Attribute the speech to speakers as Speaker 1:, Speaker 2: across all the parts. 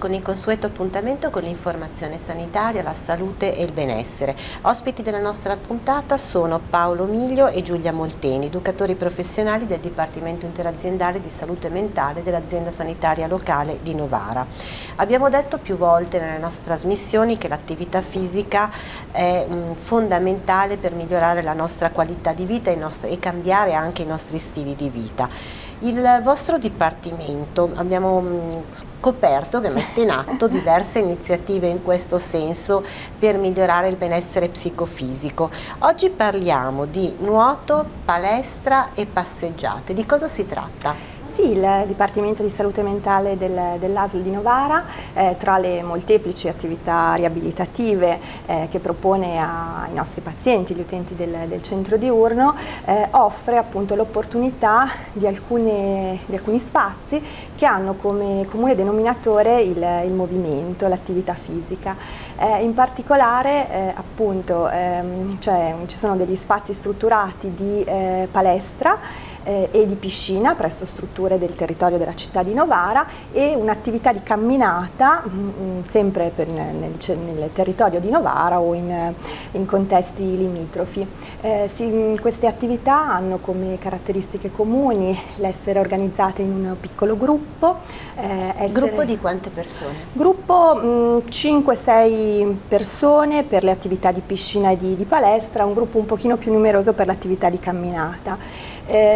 Speaker 1: con il consueto appuntamento con l'informazione sanitaria, la salute e il benessere. Ospiti della nostra puntata sono Paolo Miglio e Giulia Molteni, educatori professionali del Dipartimento Interaziendale di Salute Mentale dell'azienda sanitaria locale di Novara. Abbiamo detto più volte nelle nostre trasmissioni che l'attività fisica è fondamentale per migliorare la nostra qualità di vita e cambiare anche i nostri stili di vita. Il vostro Dipartimento, abbiamo scoperto che mette in atto diverse iniziative in questo senso per migliorare il benessere psicofisico. Oggi parliamo di nuoto, palestra e passeggiate. Di cosa si tratta?
Speaker 2: Sì, il Dipartimento di Salute Mentale dell'ASL di Novara, tra le molteplici attività riabilitative che propone ai nostri pazienti, gli utenti del centro diurno, offre appunto l'opportunità di alcuni spazi che hanno come comune denominatore il movimento, l'attività fisica. In particolare appunto ci sono degli spazi strutturati di palestra e di piscina presso strutture del territorio della città di Novara e un'attività di camminata sempre nel territorio di Novara o in contesti limitrofi. Queste attività hanno come caratteristiche comuni l'essere organizzate in un piccolo gruppo.
Speaker 1: Gruppo di quante persone?
Speaker 2: Gruppo 5-6 persone per le attività di piscina e di palestra, un gruppo un pochino più numeroso per l'attività di camminata.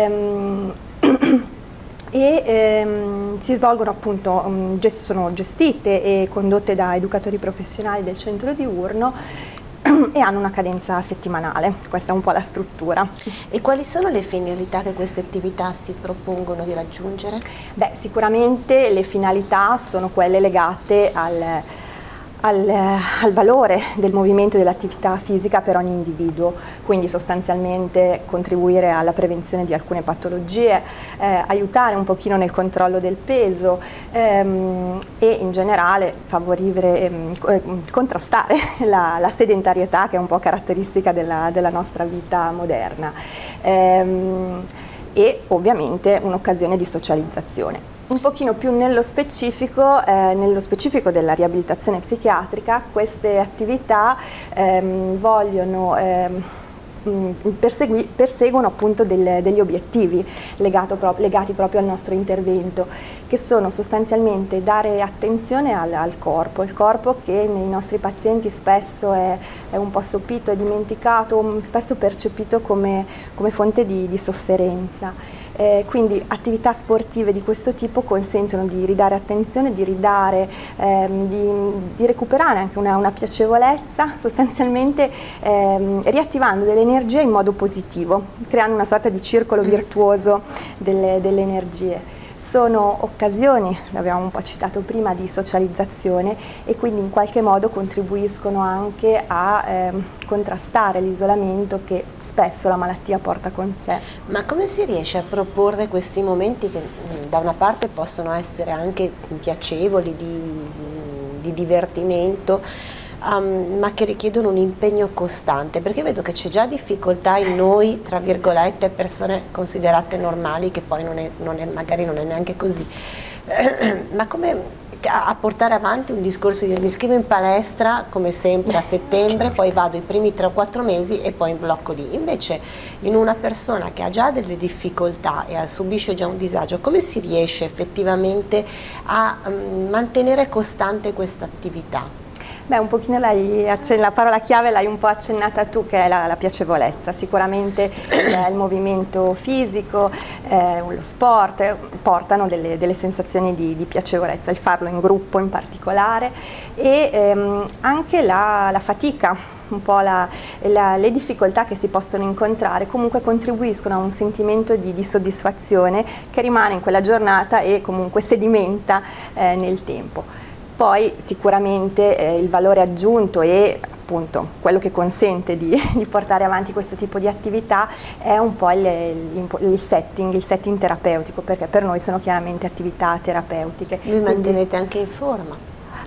Speaker 2: Si svolgono appunto, sono gestite e condotte da educatori professionali del centro diurno e hanno una cadenza settimanale. Questa è un po' la struttura.
Speaker 1: E quali sono le finalità che queste attività si propongono di raggiungere?
Speaker 2: Beh, sicuramente le finalità sono quelle legate al valore del movimento e dell'attività fisica per ogni individuo, quindi sostanzialmente contribuire alla prevenzione di alcune patologie, aiutare un pochino nel controllo del peso e in generale contrastare la sedentarietà che è un po' caratteristica della nostra vita moderna e ovviamente un'occasione di socializzazione. Un pochino più nello specifico della riabilitazione psichiatrica, queste attività perseguono appunto degli obiettivi legati proprio al nostro intervento, che sono sostanzialmente dare attenzione al corpo, il corpo che nei nostri pazienti spesso è un po' sopito e dimenticato, spesso percepito come fonte di sofferenza. Quindi attività sportive di questo tipo consentono di ridare attenzione, di recuperare anche una piacevolezza, sostanzialmente riattivando delle energie in modo positivo, creando una sorta di circolo virtuoso delle energie. Sono occasioni, l'abbiamo un po' citato prima, di socializzazione e quindi in qualche modo contribuiscono anche a contrastare l'isolamento che spesso la malattia porta con sé.
Speaker 1: Ma come si riesce a proporre questi momenti che da una parte possono essere anche piacevoli, di divertimento, ma che richiedono un impegno costante? Perché vedo che c'è già difficoltà in noi, tra virgolette, persone considerate normali, che poi magari non è neanche così, ma come a portare avanti un discorso di mi iscrivo in palestra come sempre a settembre, poi vado i primi 3 o 4 mesi e poi in blocco lì. Invece in una persona che ha già delle difficoltà e subisce già un disagio, come si riesce effettivamente a mantenere costante questa attività?
Speaker 2: Beh, un pochino la parola chiave l'hai un po' accennata tu, che è la piacevolezza. Sicuramente il movimento fisico, lo sport portano delle sensazioni di piacevolezza, il farlo in gruppo in particolare e anche la fatica, un po' le difficoltà che si possono incontrare comunque contribuiscono a un sentimento di soddisfazione che rimane in quella giornata e comunque sedimenta nel tempo. Poi sicuramente il valore aggiunto e appunto quello che consente di portare avanti questo tipo di attività è un po' il setting terapeutico, perché per noi sono chiaramente attività terapeutiche.
Speaker 1: Vi mantenete anche in forma?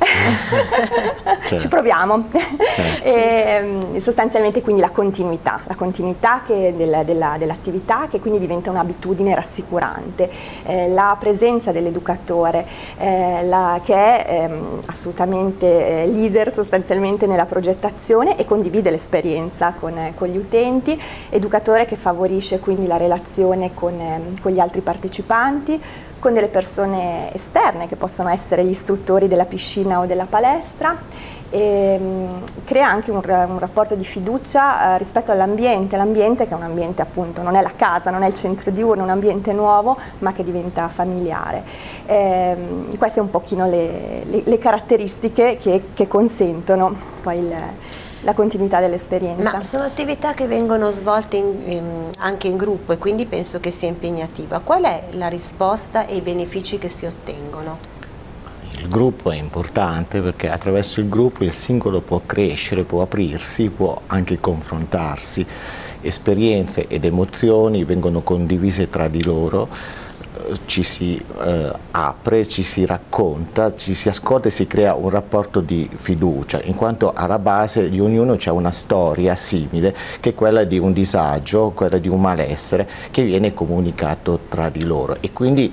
Speaker 2: Certo. Ci proviamo. Certo. E, sostanzialmente quindi la continuità dell'attività, che quindi diventa un'abitudine rassicurante, la presenza dell'educatore che è assolutamente leader sostanzialmente nella progettazione e condivide l'esperienza con gli utenti, educatore che favorisce quindi la relazione con gli altri partecipanti, con delle persone esterne che possono essere gli istruttori della piscina o della palestra, e crea anche un rapporto di fiducia rispetto all'ambiente, che è un ambiente appunto, non è la casa, non è il centro diurno, è un ambiente nuovo ma che diventa familiare. Queste un pochino le caratteristiche che consentono poi la continuità dell'esperienza.
Speaker 1: Ma sono attività che vengono svolte anche in gruppo, e quindi penso che sia impegnativa. Qual è la risposta e i benefici che si ottengono?
Speaker 3: Il gruppo è importante perché attraverso il gruppo il singolo può crescere, può aprirsi, può anche confrontarsi. Esperienze ed emozioni vengono condivise tra di loro, ci si apre, ci si racconta, ci si ascolta e si crea un rapporto di fiducia, in quanto alla base di ognuno c'è una storia simile, che è quella di un disagio, quella di un malessere che viene comunicato tra di loro, e quindi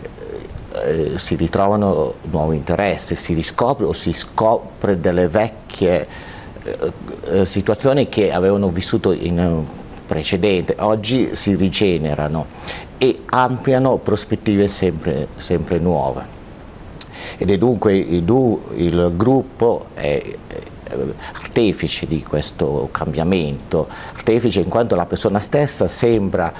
Speaker 3: si ritrovano nuovi interessi, si riscopre o si scopre delle vecchie situazioni che avevano vissuto in precedente, oggi si rigenerano e ampliano prospettive sempre nuove. Ed è dunque il gruppo è artefice di questo cambiamento, artefice in quanto la persona stessa sembra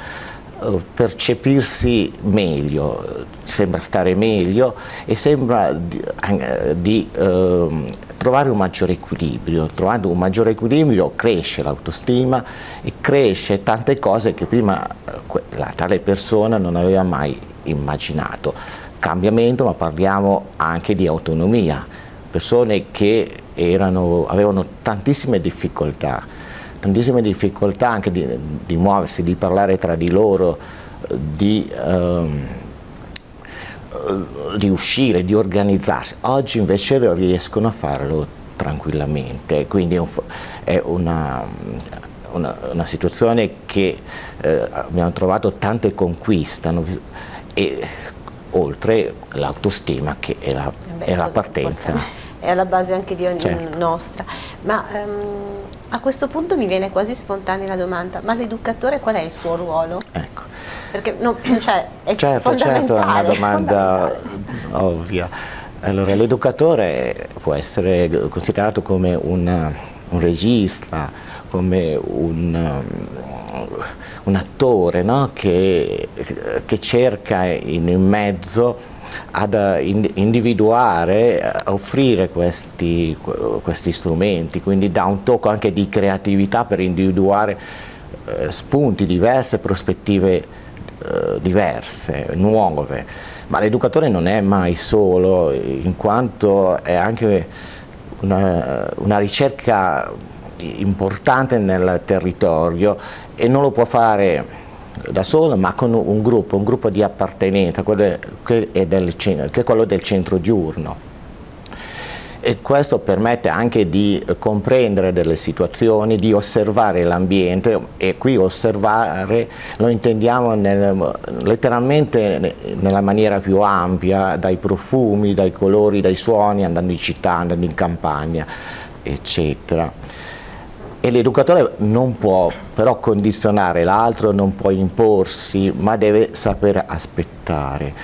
Speaker 3: percepirsi meglio, sembra stare meglio e sembra di trovare un maggiore equilibrio. Trovando un maggiore equilibrio cresce l'autostima e cresce tante cose che prima la tale persona non aveva mai immaginato. Cambiamento, ma parliamo anche di autonomia, persone che avevano tantissime difficoltà anche di muoversi, di parlare tra di loro, di uscire, di organizzarsi. Oggi invece riescono a farlo tranquillamente, quindi è una situazione che abbiamo trovato tante conquiste, e oltre l'autostima che è la partenza.
Speaker 1: È alla base anche di ogni
Speaker 3: certo.
Speaker 1: nostra. Ma a questo punto mi viene quasi spontanea la domanda: ma l'educatore qual è il suo ruolo?
Speaker 3: Ecco.
Speaker 1: Perché è
Speaker 3: certo,
Speaker 1: fondamentale.
Speaker 3: Certo, è una domanda ovvia. Allora, l'educatore può essere considerato come un regista, come un attore, no? che cerca in mezzo ad individuare, a offrire questi strumenti, quindi dà un tocco anche di creatività per individuare spunti diversi, prospettive diverse, nuove. Ma l'educatore non è mai solo, in quanto è anche una ricerca importante nel territorio, e non lo può fare da solo, ma con un gruppo di appartenenza, che è quello del centro diurno. E questo permette anche di comprendere delle situazioni, di osservare l'ambiente, e qui osservare lo intendiamo letteralmente nella maniera più ampia, dai profumi, dai colori, dai suoni, andando in città, andando in campagna, eccetera. E l'educatore non può però condizionare l'altro, non può imporsi, ma deve saper aspettare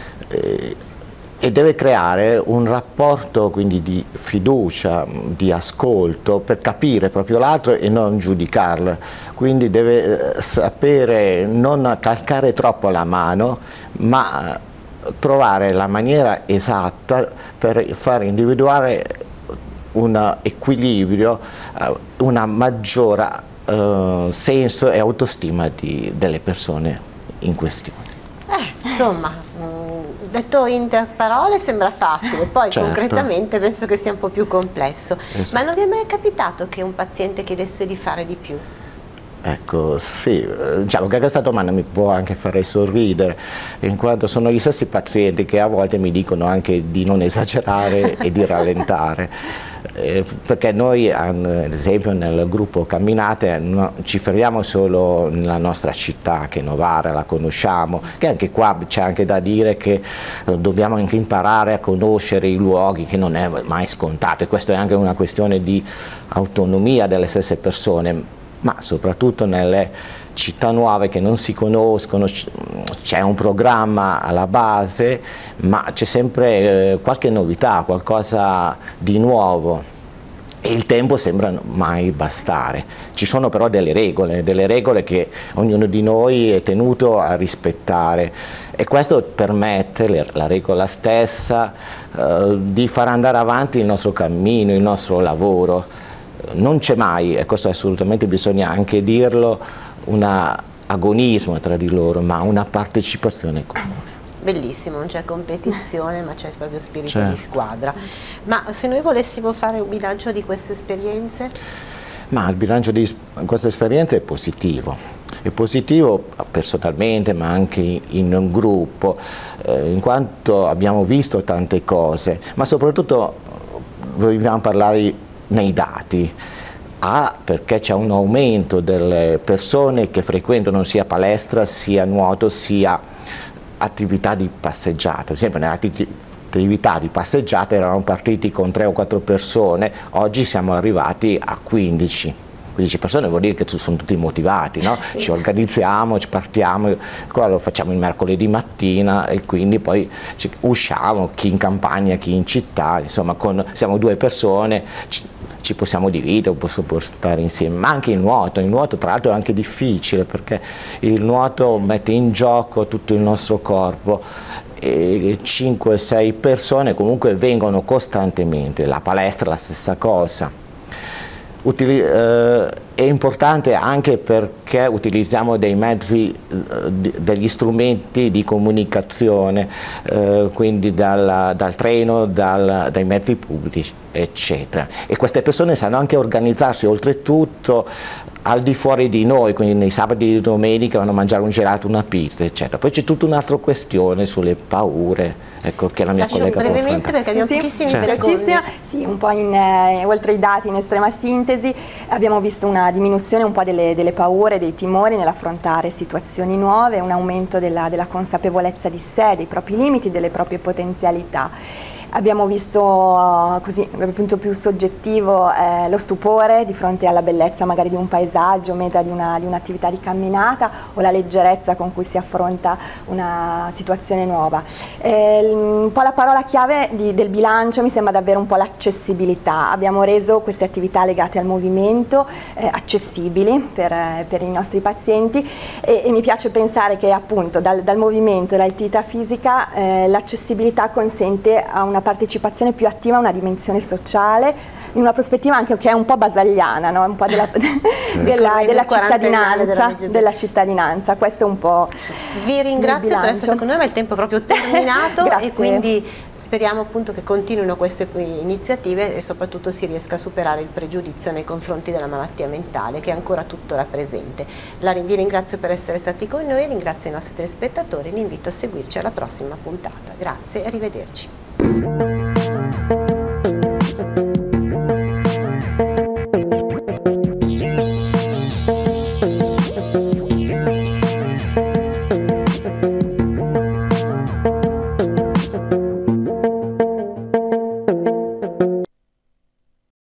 Speaker 3: e deve creare un rapporto quindi di fiducia, di ascolto, per capire proprio l'altro e non giudicarlo. Quindi deve sapere non calcare troppo la mano, ma trovare la maniera esatta per far individuare un equilibrio, una maggiore senso e autostima delle persone in questione.
Speaker 1: Insomma, detto in parole sembra facile, poi
Speaker 3: certo.
Speaker 1: Concretamente penso che sia un po' più complesso.
Speaker 3: Esatto.
Speaker 1: Ma non vi è mai capitato che un paziente chiedesse di fare di più?
Speaker 3: Ecco, sì, diciamo che questa domanda mi può anche fare sorridere, in quanto sono gli stessi pazienti che a volte mi dicono anche di non esagerare e di rallentare, perché noi ad esempio nel gruppo Camminate ci fermiamo solo nella nostra città, che è Novara, la conosciamo, che anche qua c'è anche da dire che dobbiamo anche imparare a conoscere i luoghi, che non è mai scontato, e questo è anche una questione di autonomia delle stesse persone, ma soprattutto nelle città nuove che non si conoscono c'è un programma alla base, ma c'è sempre qualche novità, qualcosa di nuovo, e il tempo sembra mai bastare. Ci sono però delle regole che ognuno di noi è tenuto a rispettare, e questo permette, la regola stessa, di far andare avanti il nostro cammino, il nostro lavoro. Non c'è mai, e questo assolutamente bisogna anche dirlo, un agonismo tra di loro, ma una partecipazione comune.
Speaker 1: Bellissimo, non c'è competizione, ma c'è proprio spirito di squadra. Ma se noi volessimo fare un bilancio di queste esperienze?
Speaker 3: Ma il bilancio di queste esperienze è positivo personalmente, ma anche in un gruppo, in quanto abbiamo visto tante cose, ma soprattutto vogliamo parlare nei dati. Perché c'è un aumento delle persone che frequentano sia palestra, sia nuoto, sia attività di passeggiata. Ad esempio nell'attività di passeggiata eravamo partiti con 3 o 4 persone, oggi siamo arrivati a 15 persone, vuol dire che sono tutti motivati, no? Sì. Ci organizziamo, ci partiamo, qua lo facciamo il mercoledì mattina, e quindi poi usciamo, chi in campagna, chi in città, insomma siamo 2 persone, ci possiamo dividere, possiamo stare insieme, ma anche il nuoto tra l'altro è anche difficile, perché il nuoto mette in gioco tutto il nostro corpo, e 5-6 persone comunque vengono costantemente, la palestra è la stessa cosa. È importante anche perché utilizziamo dei mezzi, degli strumenti di comunicazione, quindi dal treno, dai mezzi pubblici, eccetera. E queste persone sanno anche organizzarsi, oltretutto al di fuori di noi, quindi nei sabati e domenica vanno a mangiare un gelato, una pizza, eccetera. Poi c'è tutta un'altra questione sulle paure, ecco, che la mia collega può
Speaker 1: brevemente perché abbiamo pochissimi secondi.
Speaker 2: Sì, un po' oltre ai dati, in estrema sintesi, abbiamo visto una diminuzione un po' delle paure, dei timori nell'affrontare situazioni nuove, un aumento della consapevolezza di sé, dei propri limiti, delle proprie potenzialità. Abbiamo visto così, dal punto più soggettivo, lo stupore di fronte alla bellezza magari di un paesaggio, meta di un'attività di camminata, o la leggerezza con cui si affronta una situazione nuova. Un po' la parola chiave del bilancio mi sembra davvero un po' l'accessibilità. Abbiamo reso queste attività legate al movimento accessibili per i nostri pazienti, e mi piace pensare che appunto dal movimento e dall'attività fisica l'accessibilità consente a una partecipazione più attiva, una dimensione sociale, in una prospettiva anche che è un po' basagliana, no? Un po' della cittadinanza, questo è un po'.
Speaker 1: Vi ringrazio per essere con noi, ma il tempo è proprio terminato e quindi speriamo appunto che continuino queste iniziative e soprattutto si riesca a superare il pregiudizio nei confronti della malattia mentale, che è ancora tuttora presente. Vi ringrazio per essere stati con noi, ringrazio i nostri telespettatori, li invito a seguirci alla prossima puntata. Grazie e arrivederci.